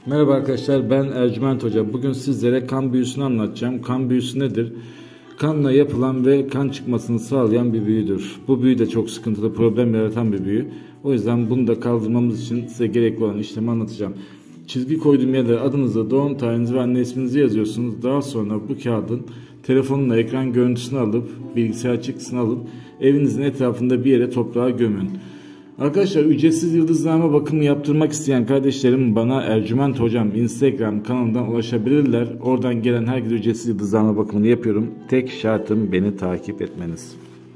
Merhaba arkadaşlar, ben Ercüment Hoca. Bugün sizlere kan büyüsünü anlatacağım. Kan büyüsü nedir? Kanla yapılan ve kan çıkmasını sağlayan bir büyüdür. Bu büyü de çok sıkıntılı, problem yaratan bir büyü. O yüzden bunu da kaldırmamız için size gerekli olan işlemi anlatacağım. Çizgi koyduğum yere adınızı, doğum tarihinizi ve anne isminizi yazıyorsunuz. Daha sonra bu kağıdın telefonla ekran görüntüsünü alıp, bilgisayar çıktısını alıp evinizin etrafında bir yere toprağa gömün. Arkadaşlar, ücretsiz yıldızlama bakımı yaptırmak isteyen kardeşlerim bana Ercüment Hocam Instagram kanalından ulaşabilirler. Oradan gelen herkese ücretsiz yıldızlama bakımını yapıyorum. Tek şartım beni takip etmeniz.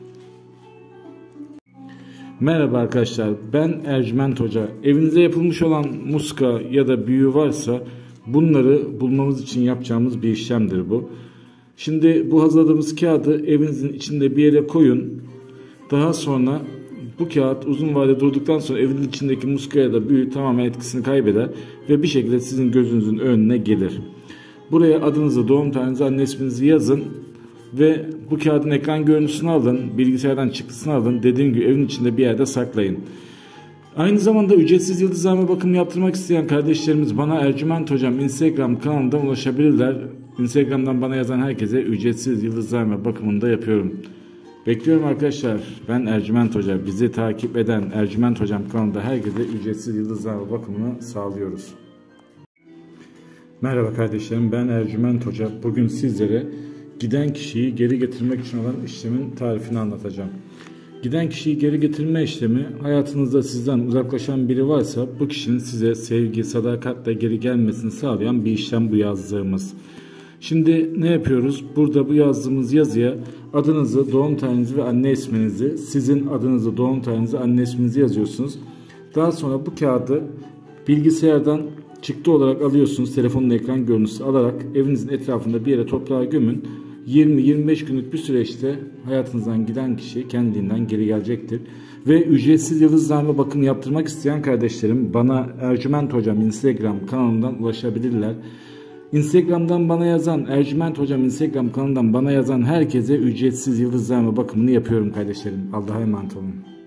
Merhaba arkadaşlar, ben Ercüment Hoca. Evinize yapılmış olan muska ya da büyü varsa bunları bulmamız için yapacağımız bir işlemdir bu. Şimdi bu hazırladığımız kağıdı evinizin içinde bir yere koyun. Daha sonra bu kağıt uzun vade durduktan sonra evin içindeki muska ya da büyü tamamen etkisini kaybeder ve bir şekilde sizin gözünüzün önüne gelir. Buraya adınızı, doğum tarihinizi, anne isminizi yazın ve bu kağıdın ekran görüntüsünü alın, bilgisayardan çıktısını alın. Dediğim gibi evin içinde bir yerde saklayın. Aynı zamanda ücretsiz yıldızlama bakımı yaptırmak isteyen kardeşlerimiz bana Ercüment Hocam Instagram kanalından ulaşabilirler. Instagram'dan bana yazan herkese ücretsiz yıldızlama bakımını da yapıyorum. Bekliyorum arkadaşlar. Ben Ercüment Hoca. Bizi takip eden Ercüment Hocam kanalında herkese ücretsiz yıldızlama bakımını sağlıyoruz. Merhaba kardeşlerim, ben Ercüment Hoca. Bugün sizlere giden kişiyi geri getirmek için olan işlemin tarifini anlatacağım. Giden kişiyi geri getirme işlemi, hayatınızda sizden uzaklaşan biri varsa bu kişinin size sevgi, sadakatle geri gelmesini sağlayan bir işlem bu yazdığımız. Şimdi ne yapıyoruz? Burada bu yazdığımız yazıya adınızı, doğum tarihinizi ve anne isminizi, sizin adınızı, doğum tarihinizi, anne isminizi yazıyorsunuz. Daha sonra bu kağıdı bilgisayardan çıktı olarak alıyorsunuz. Telefonun ekran görüntüsü alarak evinizin etrafında bir yere toprağa gömün. 20-25 günlük bir süreçte hayatınızdan giden kişi kendiliğinden geri gelecektir. Ve ücretsiz yıldızlama bakımı yaptırmak isteyen kardeşlerim bana Ercüment Hocam Instagram kanalından ulaşabilirler. Instagram'dan bana yazan, Ercüment Hocam Instagram kanalından bana yazan herkese ücretsiz yıldızlama bakımını yapıyorum kardeşlerim. Allah'a emanet olun.